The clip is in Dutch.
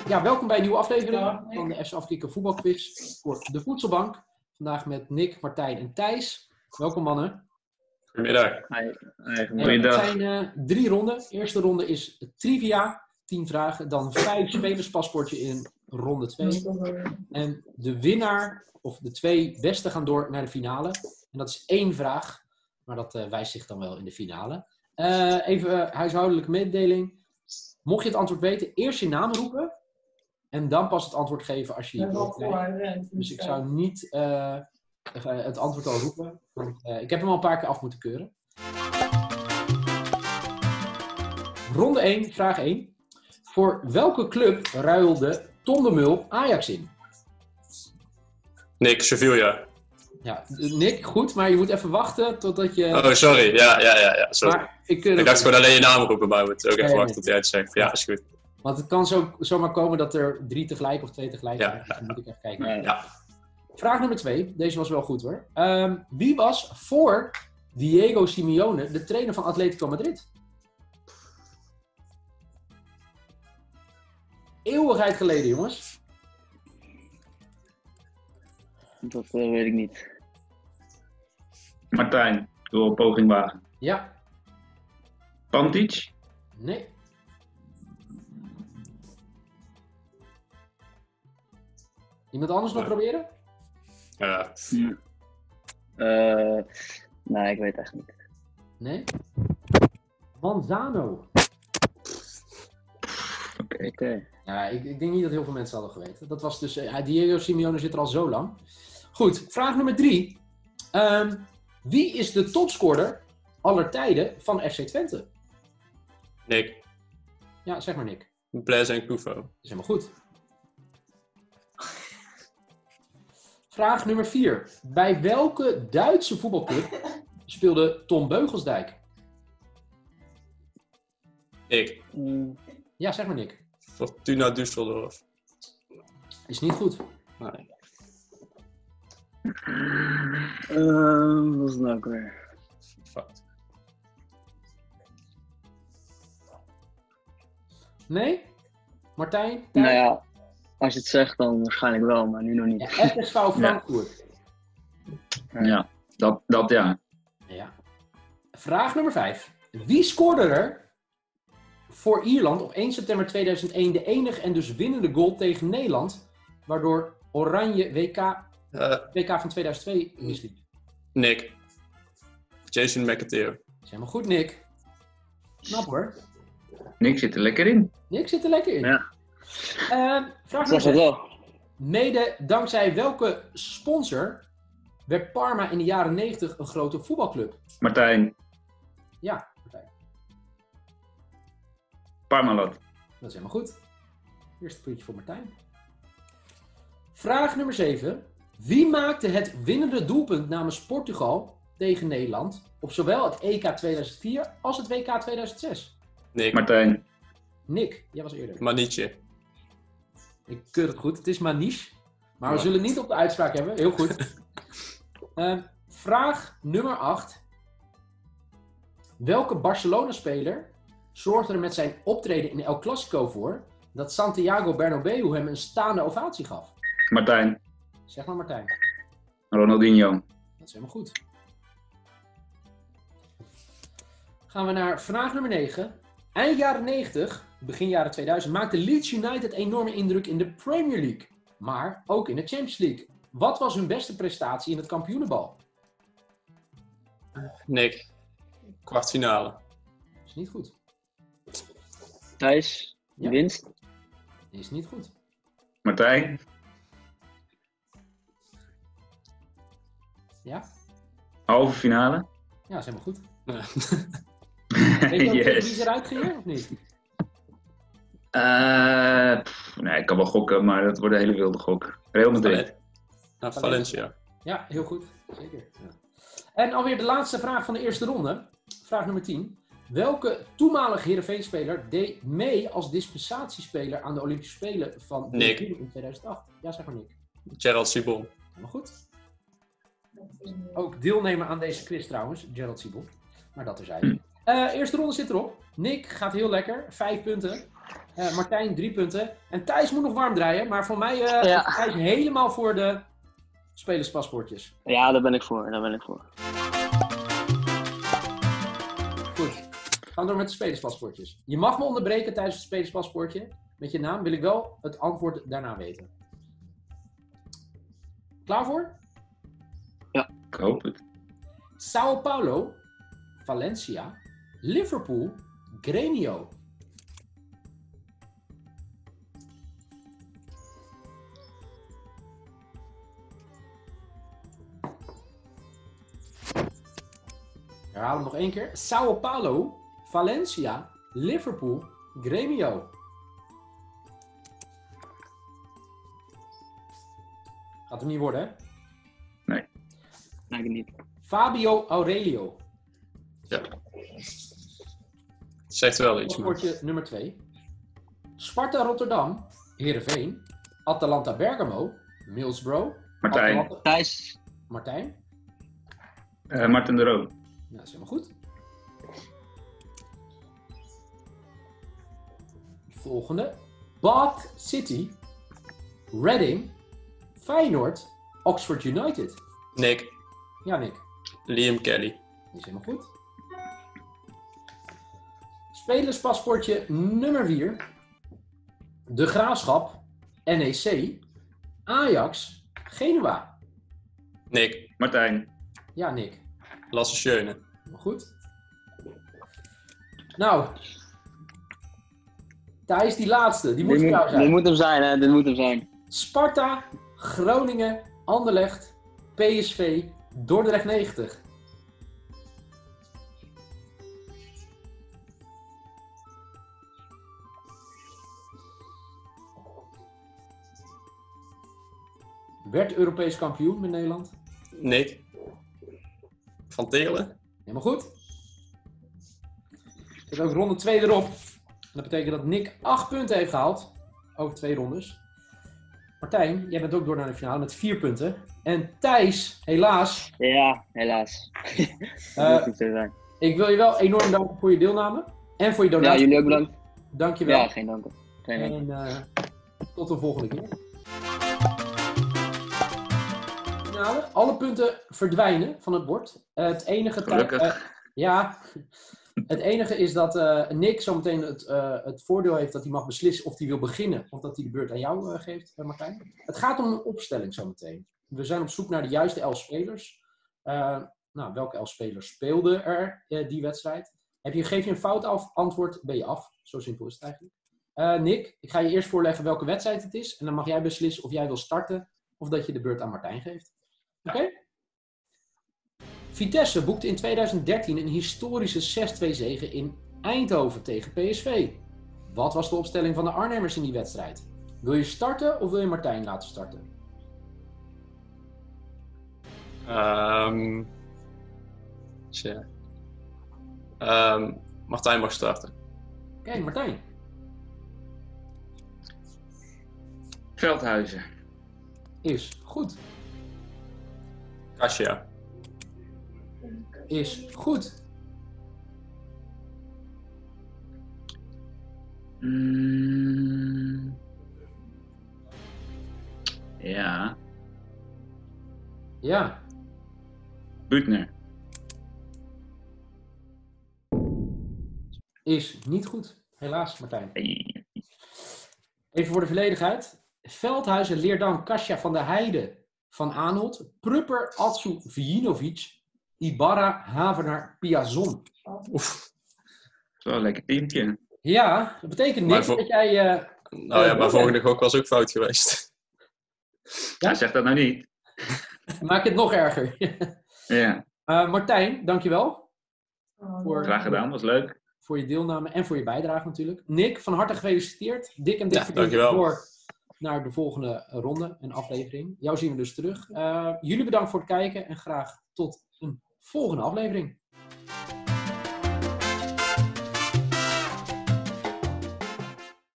Ja, welkom bij een nieuwe aflevering van de FC Afkikken voetbalquiz voor de Voedselbank. Vandaag met Nick, Martijn en Thijs. Welkom mannen. Goedemiddag. Het zijn 3 ronden. De eerste ronde is trivia, 10 vragen. Dan 5 spelerspaspoortje in ronde 2. En de winnaar, of de 2 beste, gaan door naar de finale. En dat is 1 vraag, maar dat wijst zich dan wel in de finale. Even huishoudelijke mededeling. Mocht je het antwoord weten, eerst je naam roepen. En dan pas het antwoord geven als je je woord krijgt. Dus ik zou niet het antwoord al roepen. Want ik heb hem al een paar keer af moeten keuren. Ronde 1, vraag 1. Voor welke club ruilde Tom de Mul Ajax in? Nick, Sevilla. Ja, Nick, goed, maar je moet even wachten totdat je... Oh, sorry. Ja, sorry. Maar ik dacht gewoon alleen je naam roepen, maar we moeten ook even wachten tot jij het zegt. Ja, is goed. Want het kan zomaar komen dat er 3 tegelijk of 2 tegelijk zijn. Dus dan moet ik even kijken. Ja. Vraag nummer 2. Deze was wel goed hoor. Wie was voor Diego Simeone de trainer van Atletico Madrid? Eeuwigheid geleden, jongens. Dat weet ik niet. Martijn, ik wil een poging wagen. Ja. Pantic? Nee. Iemand anders nog proberen? Nee, ik weet echt niet. Nee? Manzano. Oké. Ja, ik denk niet dat heel veel mensen hadden geweten. Dat was dus... Diego Simeone zit er al zo lang. Goed, vraag nummer 3. Wie is de topscorer aller tijden van FC Twente? Nick. Ja, zeg maar Nick. Blaise en Koufo. Dat is helemaal goed. Vraag nummer 4. Bij welke Duitse voetbalclub speelde Tom Beugelsdijk? Nick. Ja, zeg maar Nick. Fortuna Düsseldorf. Is niet goed. Nee. Wat is het nou ook weer? Fout. Nee? Martijn? Nou ja, als je het zegt dan waarschijnlijk wel, maar nu nog niet. Ja, FSV Frankfurt. Ja, dat ja. Ja. Vraag nummer 5. Wie scoorde er voor Ierland op 1 september 2001 de enige en dus winnende goal tegen Nederland, waardoor Oranje WK van 2002 misliep? Nick. Jason McAteer. Dat is helemaal goed, Nick. Knap hoor. Nick zit er lekker in. Nick zit er lekker in. Ja. Vraag Zeg nummer 6. het wel. Mede dankzij welke sponsor werd Parma in de jaren 90 een grote voetbalclub? Martijn, Ja, Martijn. Parmalat. Dat is helemaal goed. Eerste puntje voor Martijn. Vraag nummer 7. Wie maakte het winnende doelpunt namens Portugal tegen Nederland op zowel het EK 2004 als het WK 2006? Nick. Martijn, Nick, jij was eerder. Maniche. Ik keur het goed. Het is Maniche. Maar we zullen niet op de uitspraak hebben. Heel goed. Vraag nummer 8. Welke Barcelona-speler zorgde er met zijn optreden in El Clasico voor dat Santiago Bernabéu hem een staande ovatie gaf? Martijn, Zeg maar Martijn. Ronaldinho. Dat is helemaal goed. Gaan we naar vraag nummer 9. Eind jaren 90, begin jaren 2000, maakte Leeds United enorme indruk in de Premier League. Maar ook in de Champions League. Wat was hun beste prestatie in het kampioenenbal? Nick. Kwartfinale. Dat is niet goed. Thijs, Ja. winst. Is niet goed. Martijn, Ja? halve finale. Ja, is helemaal goed. Ja. Weet je ook wie Yes. is eruit ging of niet? Nee, ik kan wel gokken, maar dat wordt een hele wilde gok. Real Madrid. Valencia. Ja, heel goed. Zeker. Ja. En alweer de laatste vraag van de eerste ronde. Vraag nummer 10. Welke toenmalige Heerenveen-speler deed mee als dispensatiespeler aan de Olympische Spelen van Nick. in 2008? Ja, zeg maar Nick. Gerald Sibon. Helemaal goed. Ook deelnemer aan deze quiz trouwens, Gerald Siebel. Maar dat terzijde. Eerste ronde zit erop. Nick gaat heel lekker. 5 punten. Martijn 3 punten. En Thijs moet nog warm draaien. Maar voor mij is Thijs helemaal voor de spelerspaspoortjes. Ja, daar ben ik voor. Goed. Gaan we door met de spelerspaspoortjes. Je mag me onderbreken tijdens het spelerspaspoortje. Met je naam wil ik wel het antwoord daarna weten. Klaar voor? Ik hoop het. Sao Paulo, Valencia, Liverpool, Grêmio. Herhaal hem nog 1 keer. Sao Paulo, Valencia, Liverpool, Grêmio. Gaat hem niet worden, hè? Nee. Nee, niet. Fabio Aurelio. Ja. Zegt wel iets. Paspoortje nummer 2. Sparta Rotterdam, Heerenveen, Atalanta Bergamo, Middlesbrough. Martijn. Thijs. Martijn. Martin de Roo. Nou, dat is helemaal goed. Volgende. Bath City, Reading, Feyenoord, Oxford United. Nick. Ja, Nick. Liam Kelly. Die is helemaal goed. Spelerspaspoortje nummer 4. De Graafschap, NEC, Ajax, Genua. Nick. Martijn. Ja, Nick. Lasse Schöne. Helemaal goed. Nou. Daar is die laatste. Die moet voor jou zijn. Dit moet hem zijn, hè. Dit moet hem zijn. Sparta, Groningen, Anderlecht, PSV, Dordrecht 90. Werd Europees kampioen met Nederland. Nick. Van Teerlen. Helemaal goed. Er is ook ronde 2 erop. En dat betekent dat Nick 8 punten heeft gehaald. Over 2 rondes. Martijn, jij bent ook door naar de finale met 4 punten. En Thijs, helaas. Ja, helaas. Dat moet niet zo zijn. Ik wil je wel enorm danken voor je deelname. En voor je donatie. Ja, jullie ook bedankt. Dankjewel. Ja, geen dank. En tot de volgende keer. Finale. Alle punten verdwijnen van het bord. Het enige... Gelukkig. Het enige is dat Nick zometeen het voordeel heeft dat hij mag beslissen of hij wil beginnen of dat hij de beurt aan jou geeft, Martijn. Het gaat om een opstelling zometeen. We zijn op zoek naar de juiste 11 spelers. Welke 11 spelers speelden er die wedstrijd? Geef je een fout antwoord, ben je af. Zo simpel is het eigenlijk. Nick, ik ga je eerst voorleggen welke wedstrijd het is. En dan mag jij beslissen of jij wil starten of dat je de beurt aan Martijn geeft. Oké? Vitesse boekte in 2013 een historische 6-2 zege in Eindhoven tegen PSV. Wat was de opstelling van de Arnhemmers in die wedstrijd? Wil je starten of wil je Martijn laten starten? Martijn mag starten. Oké, Martijn. Veldhuizen. Is goed. Kasia. Is goed. Ja. Ja. Buutner. Is niet goed. Helaas, Martijn. Hey. Even voor de volledigheid. Veldhuizen, Leerdam, Kasia van der Heijden, Van Aanholt, Prupper, Atsu, Vijinovic, Ibarra, Havenaar, Piazon. Oef. Dat is wel een lekker teamtje. Ja, dat betekent niks dat jij... maar volgende gok was ook fout geweest. Ja, zeg dat nou niet. Maak het nog erger. Ja. Martijn, dankjewel. Graag gedaan, was leuk. Voor je deelname en voor je bijdrage natuurlijk. Nick, van harte gefeliciteerd. Dik en dik dankjewel. Door naar de volgende ronde en aflevering. Jou zien we dus terug. Jullie bedankt voor het kijken en graag tot een volgende aflevering.